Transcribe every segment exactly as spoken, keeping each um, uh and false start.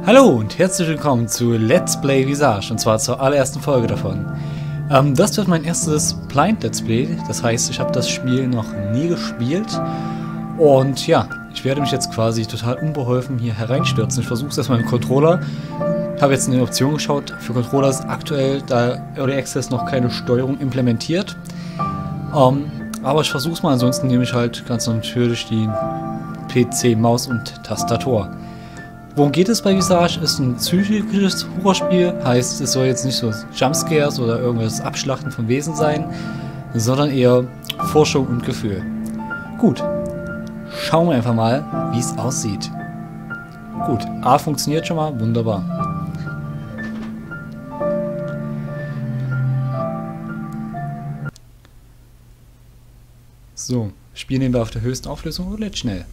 Hallo und herzlich willkommen zu Let's Play Visage, und zwar zur allerersten Folge davon. Ähm, das wird mein erstes Blind Let's Play, das heißt, ich habe das Spiel noch nie gespielt. Und ja, ich werde mich jetzt quasi total unbeholfen hier hereinstürzen. Ich versuche es erstmal mit dem Controller. Ich habe jetzt eine Option geschaut, für Controller ist aktuell da Early Access noch keine Steuerung implementiert. Ähm, aber ich versuche es mal, ansonsten nehme ich halt ganz natürlich die P C-Maus und Tastatur. Worum geht es bei Visage? Ist ein psychisches Horrorspiel, heißt, es soll jetzt nicht so Jumpscares oder irgendwas Abschlachten von Wesen sein, sondern eher Forschung und Gefühl. Gut, schauen wir einfach mal, wie es aussieht. Gut, A funktioniert schon mal, wunderbar. So, Spiel nehmen wir auf der höchsten Auflösung und lädt schnell.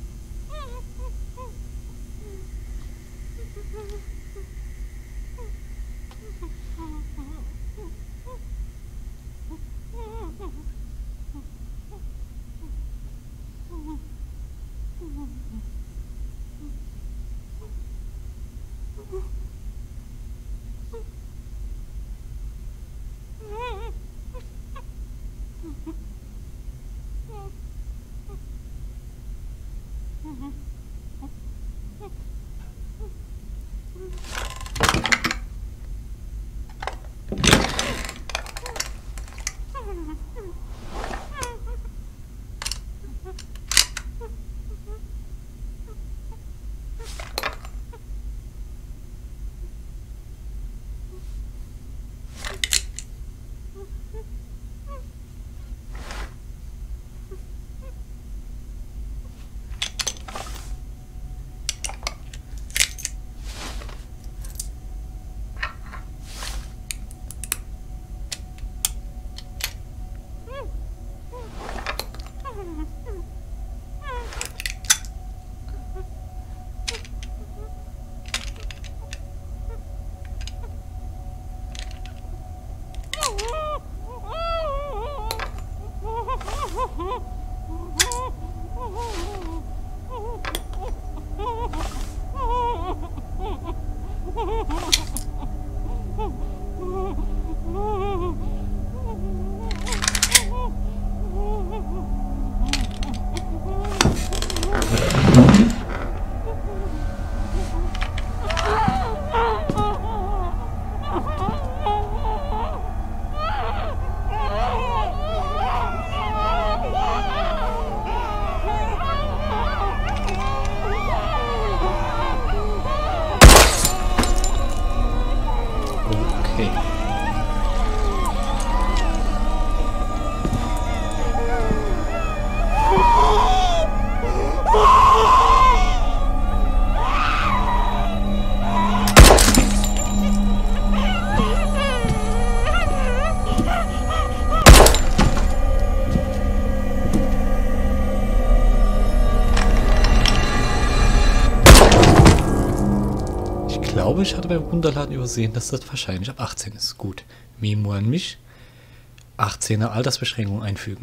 Ich glaube, ich hatte beim Runterladen übersehen, dass das wahrscheinlich ab achtzehn ist. Gut. Memo an mich. achtzehner Altersbeschränkung einfügen.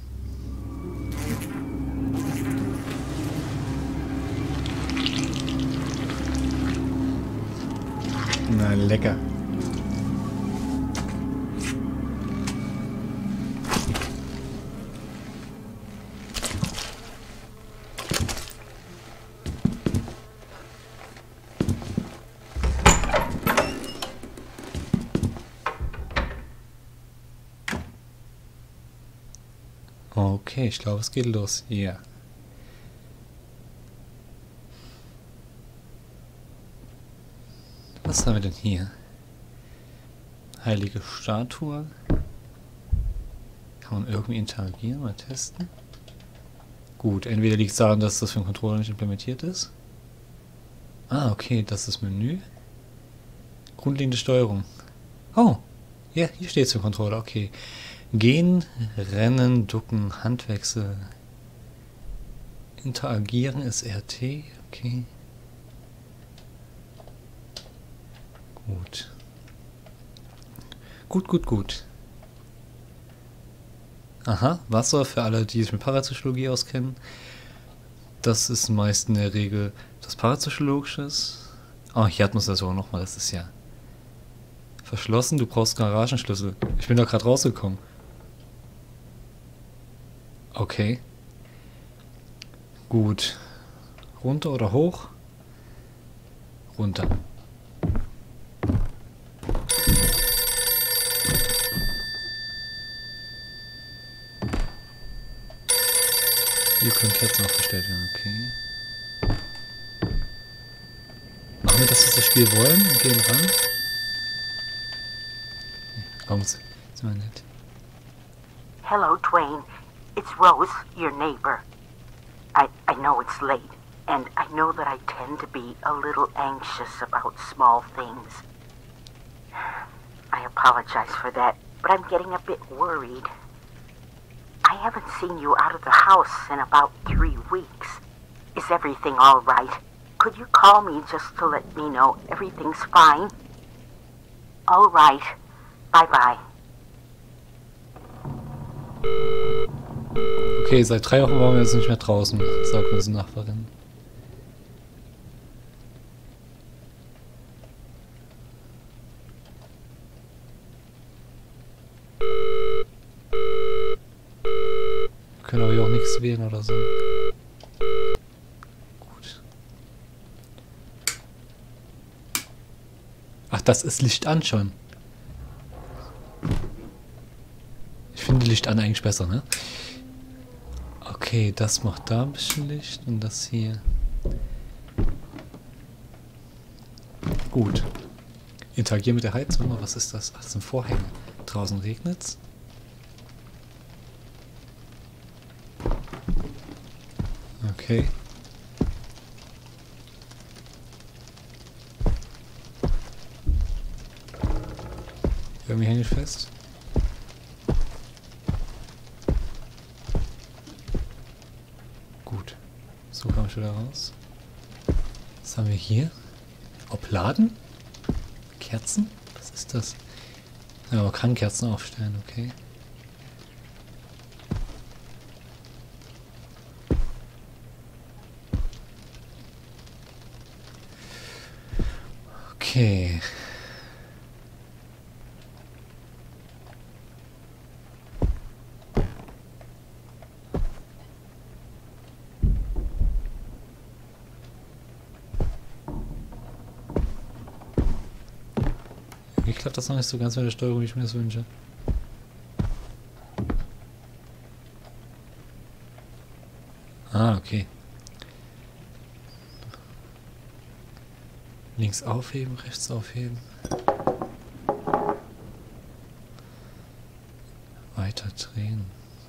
Na, lecker. Okay, ich glaube, es geht los. Ja. Yeah. Was haben wir denn hier? Heilige Statue. Kann man irgendwie interagieren, mal testen? Gut, entweder liegt es daran, dass das für den Controller nicht implementiert ist. Ah, okay, das ist das Menü. Grundlegende Steuerung. Oh, ja, hier steht es für den Controller, okay. Gehen, rennen, ducken, Handwechsel. Interagieren ist R T, okay. Gut. Gut, gut, gut. Aha, Wasser für alle, die sich mit Parapsychologie auskennen. Das ist meist in der Regel das Parapsychologisches. Oh, hier hat man das auch nochmal. Das ist ja verschlossen. Du brauchst Garagenschlüssel. Ich bin doch gerade rausgekommen. Okay. Gut. Runter oder hoch? Runter. Hier können Kerzen aufgestellt werden, okay. Machen wir das, was das Spiel wollen und gehen ran? Ja, komm, ist mal nett. Hello, Twain. It's Rose, your neighbor. I, I know it's late, and I know that I tend to be a little anxious about small things. I apologize for that, but I'm getting a bit worried. I haven't seen you out of the house in about three weeks. Is everything all right? Could you call me just to let me know everything's fine? All right. Bye-bye. Okay, seit drei Wochen waren wir jetzt nicht mehr draußen, sagt unsere Nachbarin. Wir können aber hier auch nichts wählen oder so. Gut. Ach, das ist Licht an schon. Ich finde Licht an eigentlich besser, ne? Okay, das macht da ein bisschen Licht und das hier. Gut. Interagieren mit der Heizung. Was ist das? Ach, das sind Vorhänge. Draußen regnet's. Okay. Irgendwie hänge ich fest. Gut. So komme ich wieder raus. Was haben wir hier? Obladen? Kerzen? Was ist das? Ja, man kann Kerzen aufstellen, okay. Okay. Ich klappt das noch nicht so ganz mit der Steuerung, wie ich mir das wünsche. Ah, okay. Links aufheben, rechts aufheben. Weiter drehen.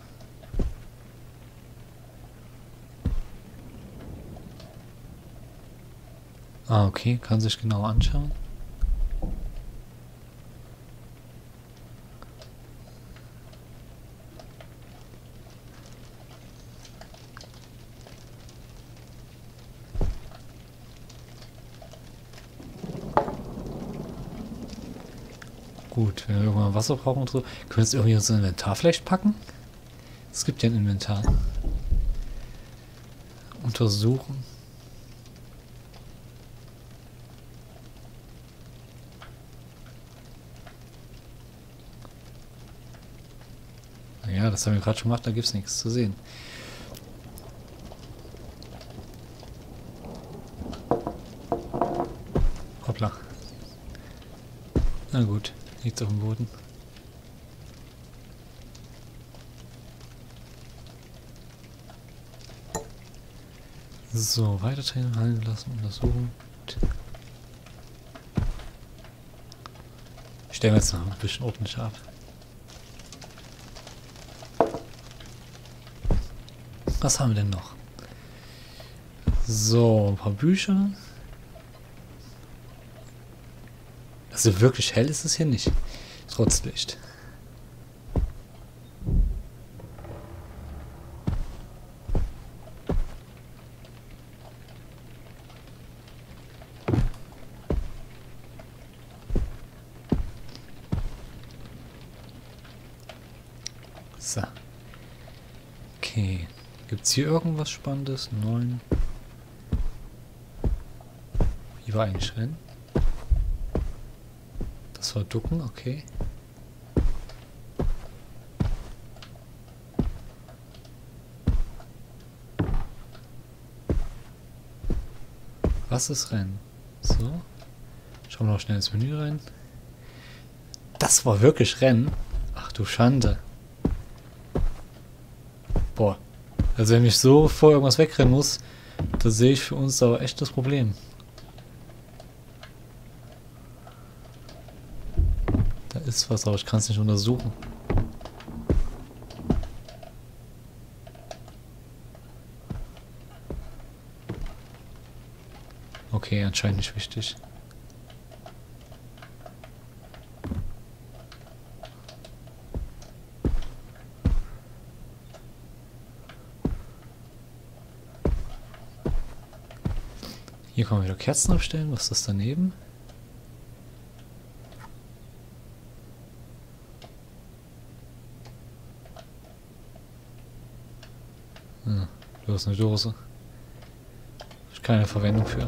Ah, okay, kann sich genau anschauen. Gut, wenn wir irgendwann Wasser brauchen und so. Können wir jetzt irgendwie unser Inventar vielleicht packen? Es gibt ja ein Inventar. Untersuchen. Ja, das haben wir gerade schon gemacht, da gibt es nichts zu sehen. Hoppla. Na gut, nichts auf dem Boden. So, weiter drehen, halten lassen, untersuchen. Stellen wir jetzt noch ein bisschen ordentlich ab. Was haben wir denn noch? So, ein paar Bücher. Also wirklich hell ist es hier nicht. Trotz Licht. So. Okay. Gibt es hier irgendwas Spannendes? Neun. Wie war eigentlich Rennen? Das war Ducken, okay. Was ist Rennen? So. Schauen wir noch schnell ins Menü rein. Das war wirklich Rennen? Ach du Schande. Boah. Also wenn ich so vor irgendwas wegrennen muss, da sehe ich für uns aber echt das Problem. Da ist was, aber ich kann es nicht untersuchen. Okay, anscheinend nicht wichtig. Hier kann man wieder Kerzen aufstellen. Was ist das daneben? Hm, da ist eine Dose. Hab ich keine Verwendung für.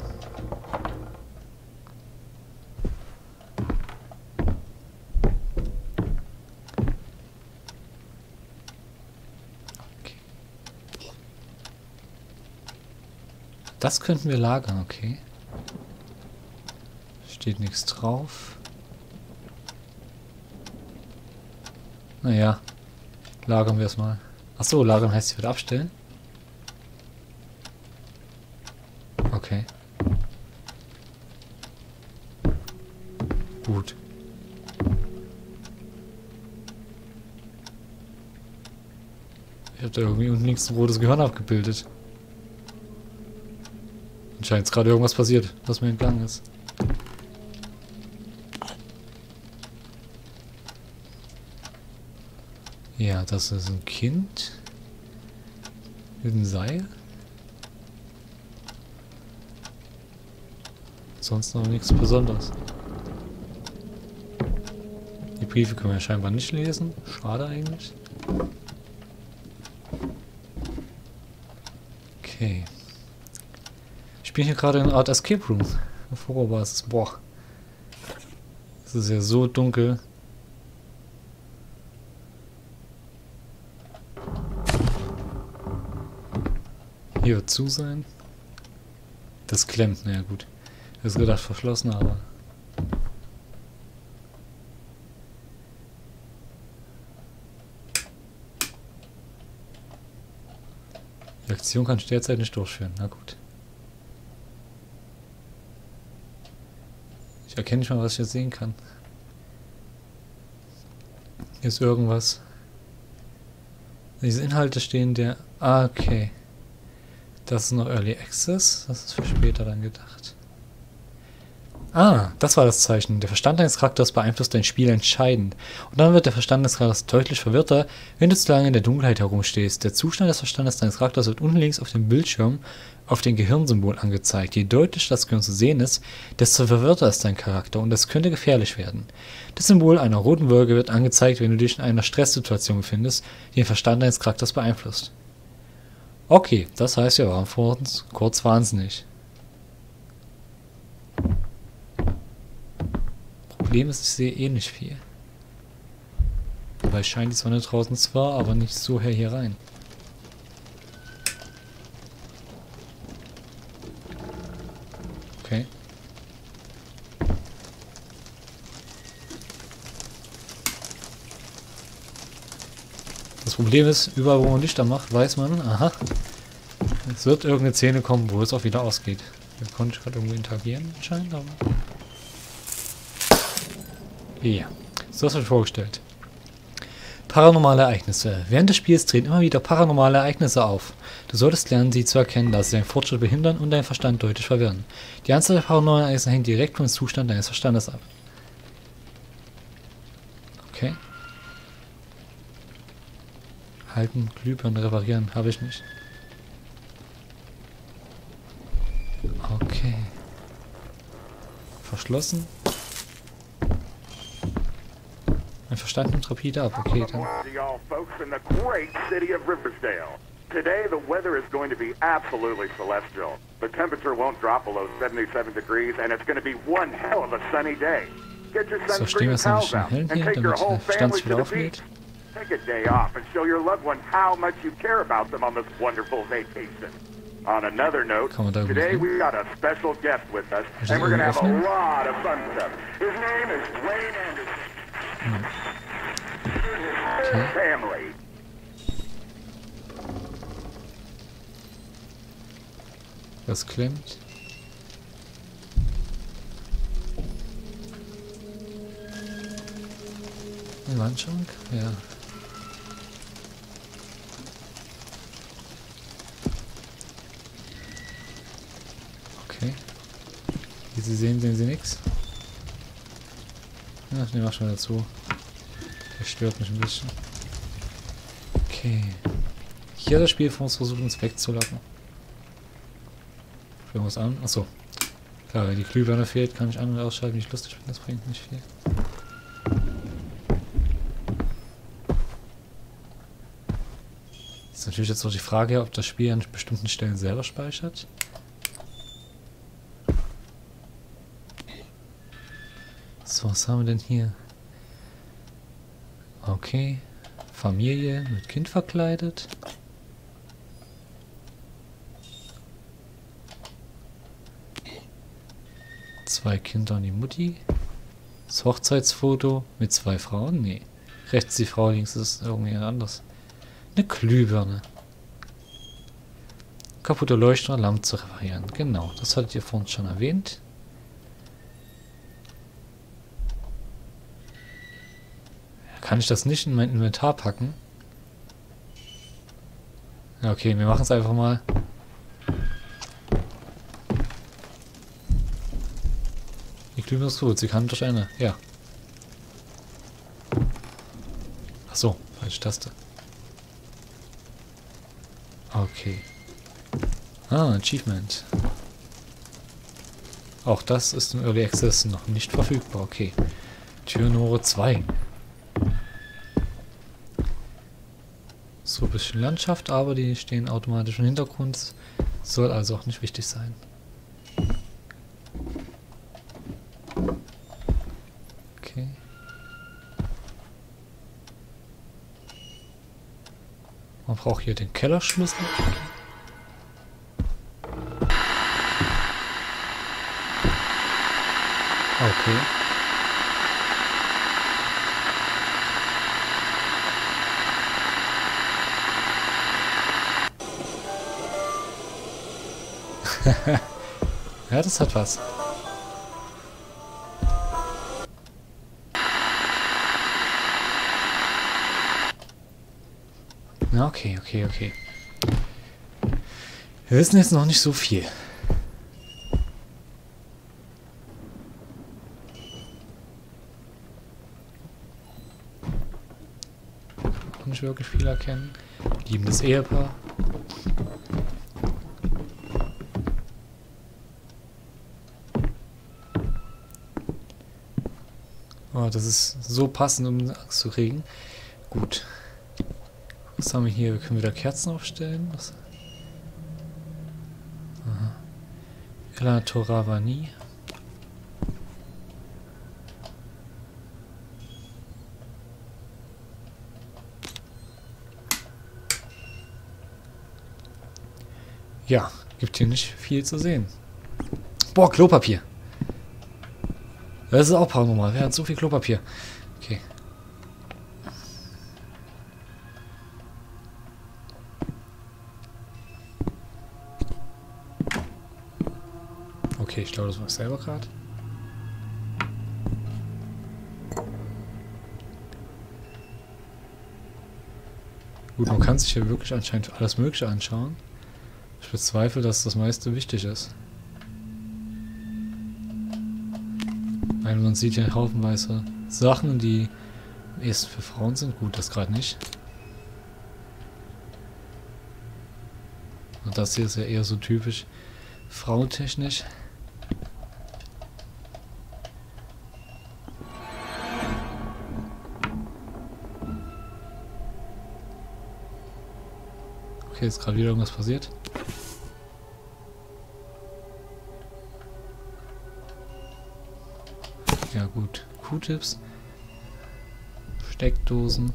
Das könnten wir lagern, okay. Steht nichts drauf. Naja, lagern wir es mal. Achso, lagern heißt, ich wieder abstellen. Okay. Gut. Ich habe da irgendwie unten links ein rotes Gehirn abgebildet. Anscheinend ist gerade irgendwas passiert, was mir entgangen ist. Ja, das ist ein Kind. Mit einem Seil. Sonst noch nichts Besonderes. Die Briefe können wir scheinbar nicht lesen. Schade eigentlich. Okay. Ich bin hier gerade in einer Art Escape Room. Vorher war es. Boah. Es ist ja so dunkel. Hier wird zu sein. Das klemmt, naja gut. Ich hätte gedacht verschlossen, aber. Die Aktion kann ich derzeit nicht durchführen, na gut. Ich erkenne nicht mal, was ich jetzt sehen kann. Hier ist irgendwas. Diese Inhalte stehen der... Ah, okay. Das ist noch Early Access. Das ist für später dann gedacht. Ah, das war das Zeichen. Der Verstand deines Charakters beeinflusst dein Spiel entscheidend. Und dann wird der Verstand des Charakters deutlich verwirrter, wenn du zu lange in der Dunkelheit herumstehst. Der Zustand des Verstandes deines Charakters wird unten links auf dem Bildschirm auf den Gehirnsymbol angezeigt. Je deutlicher das Gehirn zu sehen ist, desto verwirrter ist dein Charakter und es könnte gefährlich werden. Das Symbol einer roten Wolke wird angezeigt, wenn du dich in einer Stresssituation befindest, die den Verstand deines Charakters beeinflusst. Okay, das heißt, wir waren vor uns kurz wahnsinnig. Problem ist, ich sehe eh nicht viel. Dabei scheint die Sonne draußen zwar, aber nicht so hell hier rein. Okay. Das Problem ist, überall wo man Lichter macht, weiß man, aha, es wird irgendeine Szene kommen, wo es auch wieder ausgeht. Da konnte ich gerade irgendwie interagieren anscheinend, aber... Ja, so hast du dir vorgestellt. Paranormale Ereignisse. Während des Spiels treten immer wieder paranormale Ereignisse auf. Du solltest lernen, sie zu erkennen, da sie deinen Fortschritt behindern und deinen Verstand deutlich verwirren. Die Anzahl der paranormalen Ereignisse hängt direkt vom Zustand deines Verstandes ab. Okay. Halten, Glühbirnen reparieren, habe ich nicht. Okay. Verschlossen. Mein Verstand nimmt rapide ab, okay, dann. Today, the weather is going to be absolutely celestial. The temperature won't drop below seventy-seven degrees, and it's going to be one hell of a sunny day. Get your So, stehen wir sunscreen jetzt noch ein towels bisschen out hell and hier, take your damit whole der Stand family wieder to the beach. aufgeht. Take a day off and show your loved ones how much you care about them on this wonderful vacation. On another note, Kann man da irgendwie today hin? we got a special guest with us, Ist das and we're going to have a irgendwie lot of fun stuff. His name is Dwayne Anderson. Okay. Family. Das klemmt. Ein Wandschrank? Ja. Okay. Wie Sie sehen, sehen Sie nichts. Ja, ich nehme auch schon dazu. Der stört mich ein bisschen. Okay. Hier das Spiel von uns versucht, uns wegzulocken. Schauen wir uns an. Achso. Klar, wenn die Glühbirne fehlt, kann ich an- und ausschalten, wie ich lustig bin. Das bringt nicht viel. Ist natürlich jetzt noch die Frage, ob das Spiel an bestimmten Stellen selber speichert. So, was haben wir denn hier? Okay. Familie mit Kind verkleidet. Zwei Kinder und die Mutti. Das Hochzeitsfoto mit zwei Frauen? Nee. Rechts die Frau, links ist irgendwie anders. Eine Glühbirne. Kaputte Leuchter, Lampe zu reparieren. Genau, das hattet ihr vorhin schon erwähnt. Kann ich das nicht in mein Inventar packen? Ja, okay, wir machen es einfach mal. Die Glühbirne ist gut, sie kann durch eine. Ja. Ach so, falsche Taste. Okay. Ah, Achievement. Auch das ist im Early Access noch nicht verfügbar. Okay. Tür Nummer zwei. So ein bisschen Landschaft, aber die stehen automatisch im Hintergrund. Soll also auch nicht wichtig sein. Okay. Man braucht hier den Kellerschlüssel. Okay. Ja, das hat was. Na, okay, okay, okay. Wir wissen jetzt noch nicht so viel. Nicht wirklich viel erkennen. Liebendes Ehepaar. Oh, das ist so passend, um Angst zu kriegen. Gut. Was haben wir hier? Wir können wieder Kerzen aufstellen. Was? Aha. Ella Toravani. Ja, gibt hier nicht viel zu sehen. Boah, Klopapier. Das ist auch paranormal. Wer hat so viel Klopapier? Okay. Okay, ich glaube, das war ich selber gerade. Gut, man kann sich hier wirklich anscheinend alles Mögliche anschauen. Ich bezweifle, dass das meiste wichtig ist. Weil man sieht ja haufenweise Sachen, die erst für Frauen sind. Gut, das gerade nicht. Und das hier ist ja eher so typisch frauentechnisch. Okay, Okay, ist gerade wieder irgendwas passiert. Ja gut. Q-Tips. Steckdosen.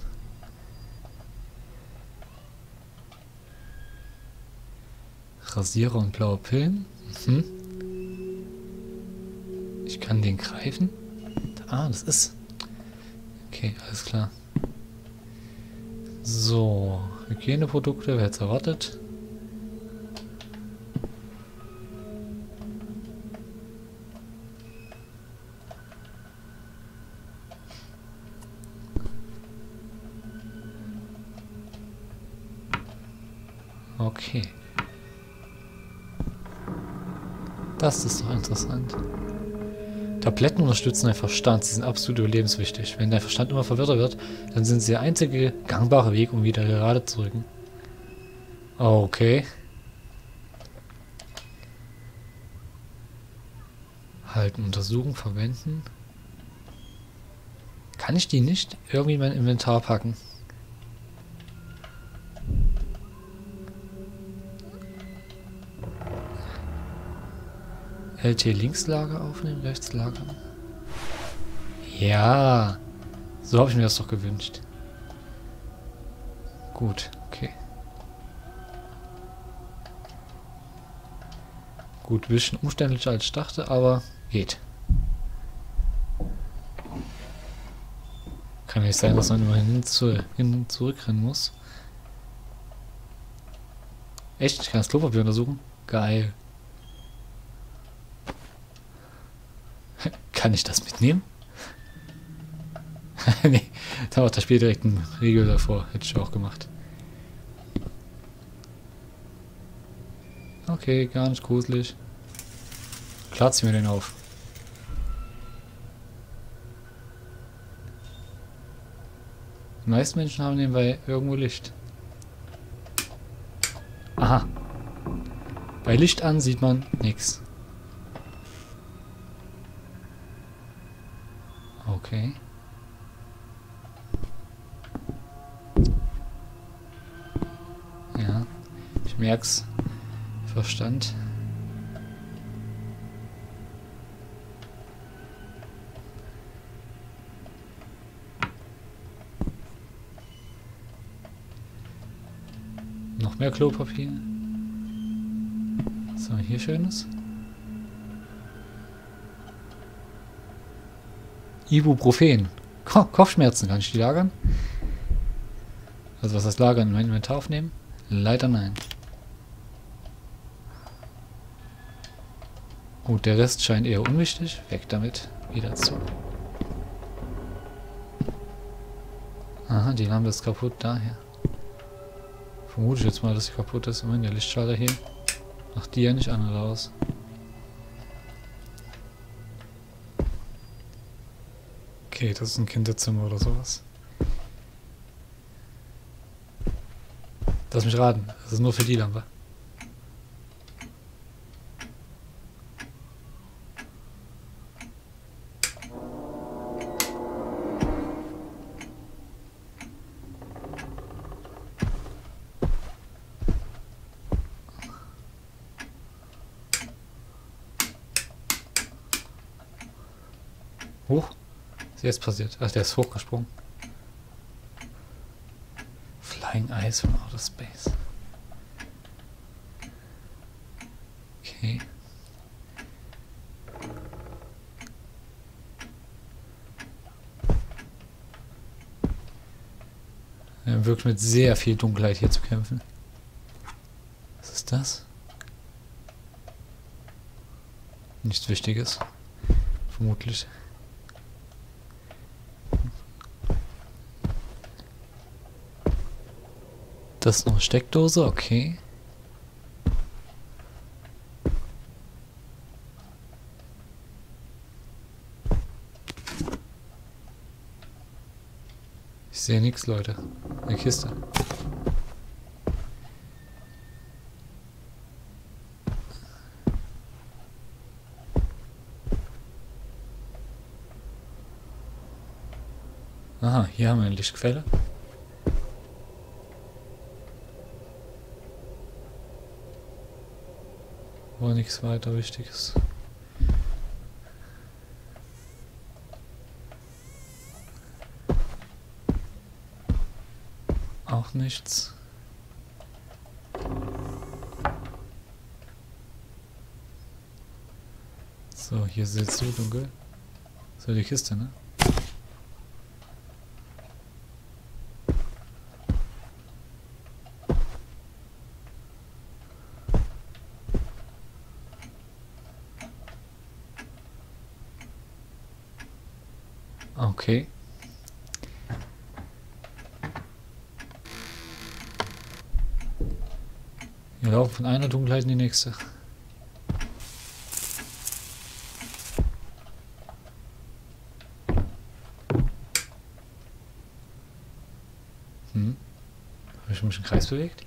Rasierer und blaue Pillen. Mhm. Ich kann den greifen. Ah, das ist... Okay, alles klar. So, Hygieneprodukte, wer hätte es erwartet? Okay. Das ist doch interessant. Tabletten unterstützen deinen Verstand. Sie sind absolut überlebenswichtig. Wenn dein Verstand immer verwirrter wird, dann sind sie der einzige gangbare Weg, um wieder gerade zu rücken. Okay. Halten, untersuchen, verwenden. Kann ich die nicht irgendwie in mein Inventar packen? L T Linkslager aufnehmen, Rechtslager. Ja, so habe ich mir das doch gewünscht. Gut, okay. Gut, ein bisschen umständlicher als ich dachte, aber geht. Kann nicht sein, dass man immer hin, zu, hin und zurückrennen muss. Echt? Ich kann das Klopapier untersuchen? Geil. Kann ich das mitnehmen? Nee, da macht das Spiel direkt ein Riegel davor. Hätte ich auch gemacht. Okay, gar nicht gruselig. Klar, zieh mir den auf. Die meisten Menschen haben nebenbei irgendwo Licht. Aha. Bei Licht an sieht man nichts. Okay. Ja, ich merk's. Verstand. Noch mehr Klopapier. Was haben wir hier Schönes? Ibuprofen. Ko Kopfschmerzen, kann ich die lagern? Also was heißt lagern? In mein Inventar aufnehmen? Leider nein. Gut, der Rest scheint eher unwichtig. Weg damit. Wieder zu. Aha, die Lampe ist kaputt, daher. Vermute ich jetzt mal, dass sie kaputt ist. Moment, der Lichtschalter hier. Macht die ja nicht an oder aus. Okay, das ist ein Kinderzimmer oder sowas. Lass mich raten, das ist nur für die Lampe. Hoch? Was ist jetzt passiert? Ach, der ist hochgesprungen. Flying Eyes from Outer Space. Okay. Wir haben wirklich mit sehr viel Dunkelheit hier zu kämpfen. Was ist das? Nichts Wichtiges. Vermutlich. Das ist noch eine Steckdose, okay. Ich sehe nichts, Leute. Eine Kiste. Aha, hier haben wir eine Lichtquelle. aber nichts weiter Wichtiges. Auch nichts. So, hier ist jetzt so dunkel. So, die Kiste, ne? Okay. Wir laufen von einer Dunkelheit in die nächste. Hm. Habe ich mich im Kreis bewegt?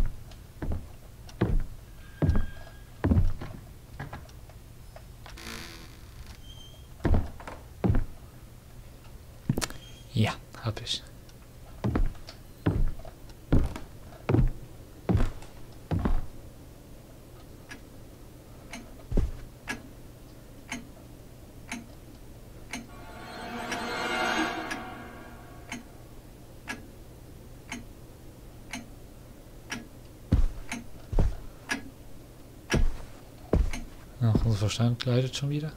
Ja, hab ich. Ach, unser Verstand leidet schon wieder.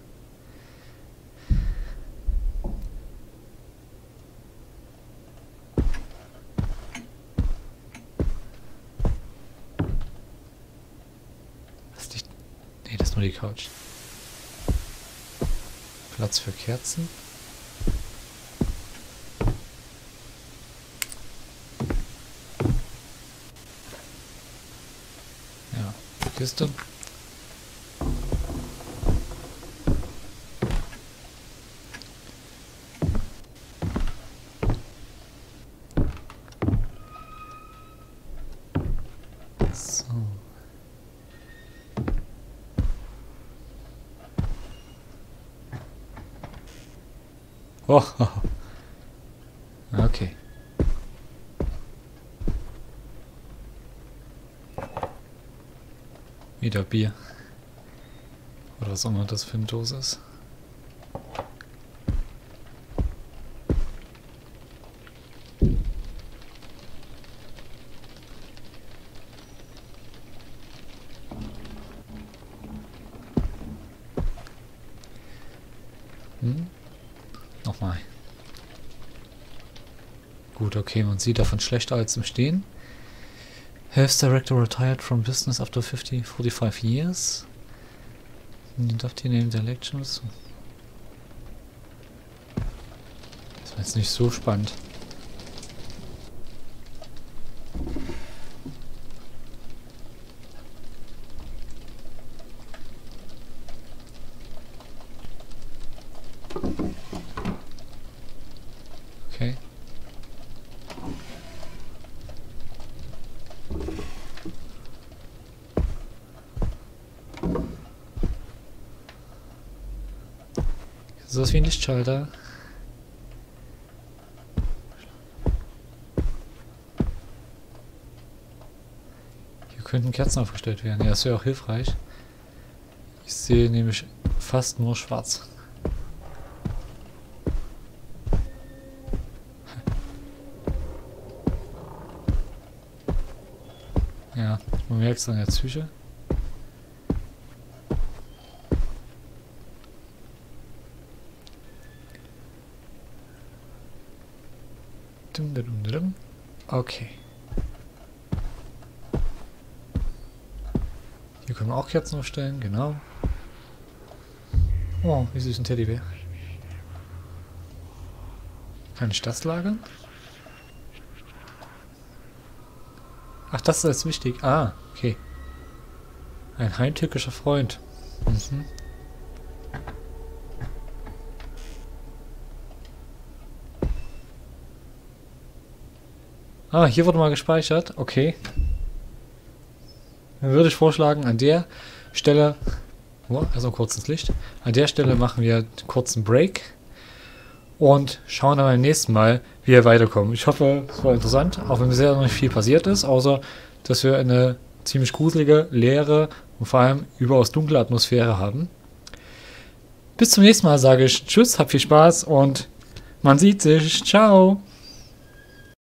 Das liegt. Nee, das ist nur die Couch. Platz für Kerzen. Ja, Kiste. So. Oh, okay. Wieder Bier. Oder was auch immer das für eine Dose ist. Hm? Nochmal. Gut, okay, man sieht davon schlechter als im Stehen. Health Director retired from business after fifty, forty-five years. Inductee named the elections. Das war jetzt nicht so spannend. Okay. So ist wie ein Lichtschalter. Hier könnten Kerzen aufgestellt werden. Ja, das wäre auch hilfreich. Ich sehe nämlich fast nur schwarz. Ja, man merkt es an der Psyche. Okay. Hier können wir auch Kerzen aufstellen, genau. Oh, wie süß ein Teddybär. Kann ich das lagern? Ach, das ist jetzt wichtig. Ah, okay. Ein heimtückischer Freund. Mhm. Ah, hier wurde mal gespeichert. Okay. Dann würde ich vorschlagen, an der Stelle... Oh, also kurz ins Licht. An der Stelle machen wir einen kurzen Break. Und schauen dann beim nächsten Mal, wie wir weiterkommen. Ich hoffe, es war interessant, auch wenn bisher noch nicht viel passiert ist, außer dass wir eine ziemlich gruselige, leere und vor allem überaus dunkle Atmosphäre haben. Bis zum nächsten Mal sage ich Tschüss, hab viel Spaß und man sieht sich. Ciao!